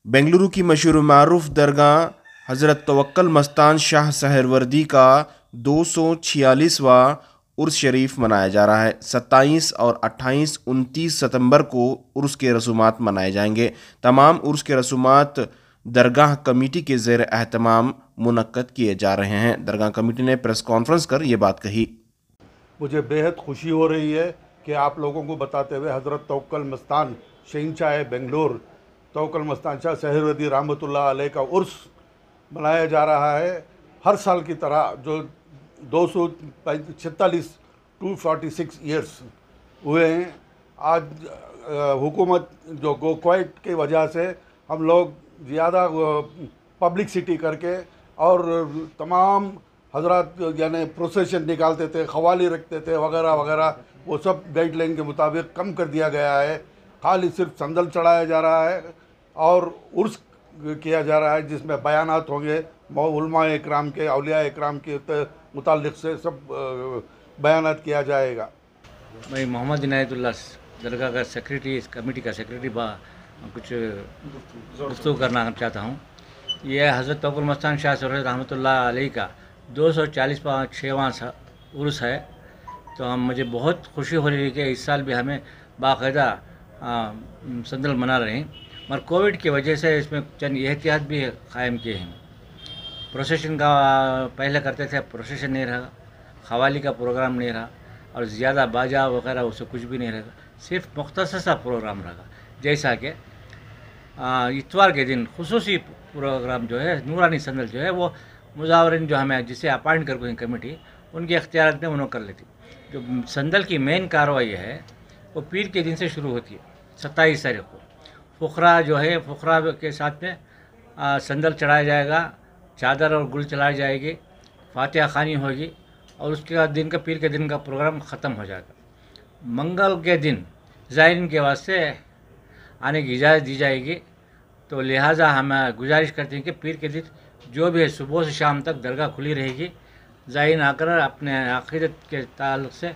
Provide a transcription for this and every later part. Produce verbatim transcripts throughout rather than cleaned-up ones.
बेंगलुरु की मशहूर मारूफ दरगाह हज़रत तवक्कल मस्तान शाह सहरवर्दी का दो सौ छियालीसवां उर्स शरीफ मनाया जा रहा है। सत्ताईस और अट्ठाईस उनतीस सितंबर को उर्स के रसूमात मनाए जाएंगे। तमाम उर्स के रसूमात दरगाह कमेटी के ज़ेर एहतमाम मुनक्कद किए जा रहे हैं। दरगाह कमेटी ने प्रेस कॉन्फ्रेंस कर ये बात कही। मुझे बेहद खुशी हो रही है कि आप लोगों को बताते हुए हज़रत तवक्कल मस्तान शहंशाह बेंगलोर तवक्कल मस्तान शाह सहरवर्दी रहमतुल्लाह अलैह का उर्स मनाया जा रहा है। हर साल की तरह जो दो सौ छियालीस टू फोर्टी सिक्स ईयर्स हुए हैं, आज हुकूमत जो गो क्वाइट की वजह से हम लोग ज़्यादा पब्लिकसिटी करके और तमाम हजरात यानी प्रोसेशन निकालते थे, खवाली रखते थे वगैरह वगैरह, वो सब गाइडलाइन के मुताबिक कम कर दिया गया है। खाली सिर्फ संदल चढ़ाया जा रहा है और उर्स किया जा रहा है, जिसमें बयानात होंगे उलमा इकराम के, औलिया इकराम के मुताल्लिक़ से सब बयानात किया जाएगा। मैं मोहम्मद इनायतुल्लाह दरगाह का सेक्रेटरी, इस कमेटी का सेक्रेटरी बा कुछ गुफ्तगू करना चाहता हूँ। यह हज़रत तवक्कुल मस्तान शाह सहरवर्दी रहमतुल्लाह अलैह का दो सौ चालीसवां छवां उर्स है। तो हम मुझे बहुत खुशी हो रही है कि इस साल भी हमें बाकायदा संदल मना रहे हैं, मगर कोविड की वजह से इसमें चंद एहतियात भी कायम किए हैं। प्रोसेशन का पहले करते थे, प्रोसेशन नहीं रहा, खवाली का प्रोग्राम नहीं रहा और ज़्यादा बाजा वगैरह उससे कुछ भी नहीं रहा, सिर्फ मुख्तसर सा प्रोग्राम रहा। जैसा कि इतवार के दिन खुसूसी प्रोग्राम जो है नूरानी संदल जो है वो मुजावरिन जो हमें जिसे अपॉइंट कर गई कमेटी, उनके अख्तियार में उन्होंने कर लेती। जो संदल की मेन कार्रवाई है वो पीर के दिन से शुरू होती है। सत्ताईस तारीख को फुकरा जो है, फुकरा के साथ में आ, संदल चढ़ाया जाएगा, चादर और गुल चलाई जाएगी, फातिहा खानी होगी और उसके बाद दिन का पीर के दिन का प्रोग्राम ख़त्म हो जाएगा। मंगल के दिन ज़ायरीन के वास्ते आने की इजाज़त दी जाएगी। तो लिहाजा हम गुजारिश करते हैं कि पीर के दिन जो भी है सुबह से शाम तक दरगाह खुली रहेगी। ज़ायरीन आकर अपने अक़ीदत के ताल्लुक़ से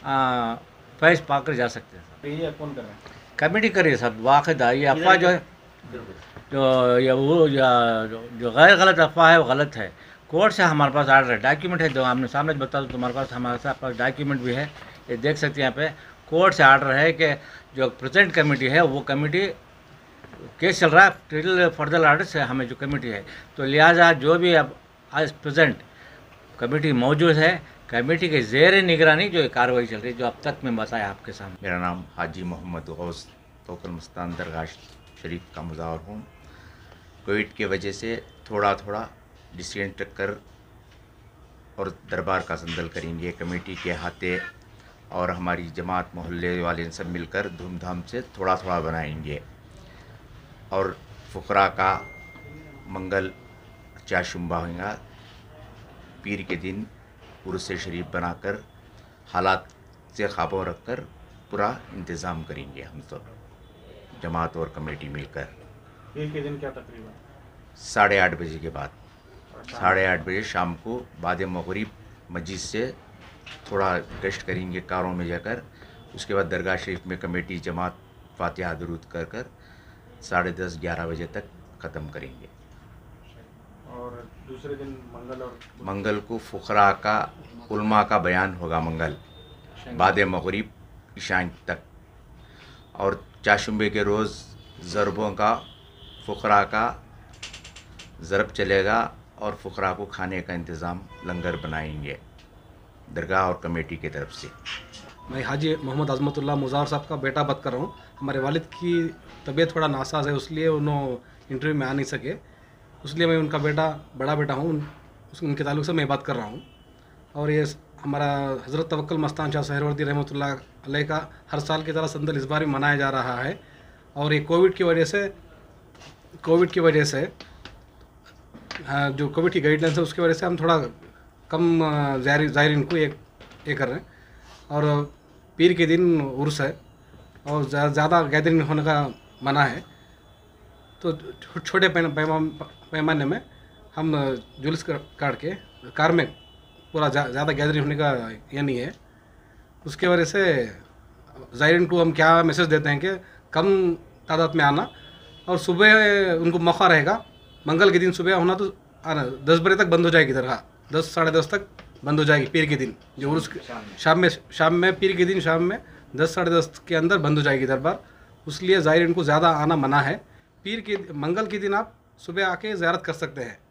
फैज़ पाकर जा सकते हैं। ये कौन कर रहा है? कमेटी करिए सब वाक़िदा। ये अफवाह जो है जो या वो या जो गैर गलत अफवाह है वो गलत है। कोर्ट से हमारे पास आर्डर है, डॉक्यूमेंट है, जो हमने सामने बता दो तुम्हारे पास, हमारे साथ डॉक्यूमेंट भी है, ये देख सकते हैं। यहाँ पे कोर्ट से आर्डर है कि जो प्रेजेंट कमेटी है वो कमेटी केस चल रहा है, टिल फर्दर आर्डर से हमें जो कमेटी है, तो लिहाजा जो भी अब आज प्रेजेंट कमेटी मौजूद है, कमेटी के ज़ेर निगरानी जो कार्रवाई चल रही है, जो अब तक मैं बताया आपके सामने। मेरा नाम हाजी मोहम्मद गौस तवक्कुल मस्तान दरगाह शरीफ का मुज़ावर हूँ। कोविड की वजह से थोड़ा थोड़ा डिसेंट कर और दरबार का संदल करेंगे। कमेटी के हाथे और हमारी जमात मोहल्ले वाले सब मिलकर धूमधाम से थोड़ा थोड़ा बनाएंगे। और फुकरा का मंगल चाशुम्बा होगा। पीर के दिन उर्स शरीफ बनाकर हालात से ख्वाबों रखकर पूरा इंतज़ाम करेंगे हम तो जमात और कमेटी मिलकर। पीर के दिन क्या तकरीबन? साढ़े आठ बजे के बाद, साढ़े आठ बजे शाम को बाद मगरिब मस्जिद से थोड़ा गश्त करेंगे कारों में जाकर। उसके बाद दरगाह शरीफ में कमेटी जमात फातिहा दुरूद कर कर साढ़े दस ग्यारह बजे तक ख़त्म करेंगे। और दूसरे दिन मंगल और मंगल को फुकरा का उलमा का बयान होगा, मंगल बाद मगरिब ईशान तक। और चाशुम्बे के रोज़ ज़रबों का फुकरा का ज़रब चलेगा और फुकरा को खाने का इंतज़ाम लंगर बनाएंगे दरगाह और कमेटी की तरफ से। मैं हाजी मोहम्मद अज़मतुल्लाह मुज़ावर साहब का बेटा बात कर रहा हूँ। हमारे वालिद की तबीयत थोड़ा नासाज है, इसलिए उन्होंने इंटरव्यू में आ नहीं सके, इसलिए मैं उनका बेटा बड़ा बेटा हूँ, उनके ताल्लुक़ से मैं बात कर रहा हूँ। और ये हमारा हज़रत तवक्कुल मस्तान शाह सहरवर्दी रहमतुल्लाह अलैह का हर साल की तरह संदल इस बार भी मनाया जा रहा है। और ये कोविड की वजह से कोविड की वजह से हाँ, जो कोविड की गाइडलाइंस है उसकी वजह से हम थोड़ा कम ज़ायरीन को ये ये कर रहे हैं। और पीर के दिन उर्स है और ज़्यादा गैदरिंग होने का मना है, तो छोटे पैमाने में हम जुलूस काट के कार में पूरा ज़्यादा गैदरिंग होने का ये नहीं है। उसके वजह से ज़ायरीन को हम क्या मैसेज देते हैं कि कम तादाद में आना और सुबह उनको मौका रहेगा, मंगल के दिन सुबह होना तो आना दस बजे तक बंद हो जाएगी दरगाह, दस साढ़े दस तक बंद हो जाएगी पीर के दिन, जो उर्स शाम में शाम में पीर के दिन शाम में दस साढ़े दस के अंदर बंद हो जाएगी दरबार। उसलिए ज़ाहिर इनको ज़्यादा आना मना है। पीर के मंगल के दिन आप सुबह आके ज़ियारत कर सकते हैं।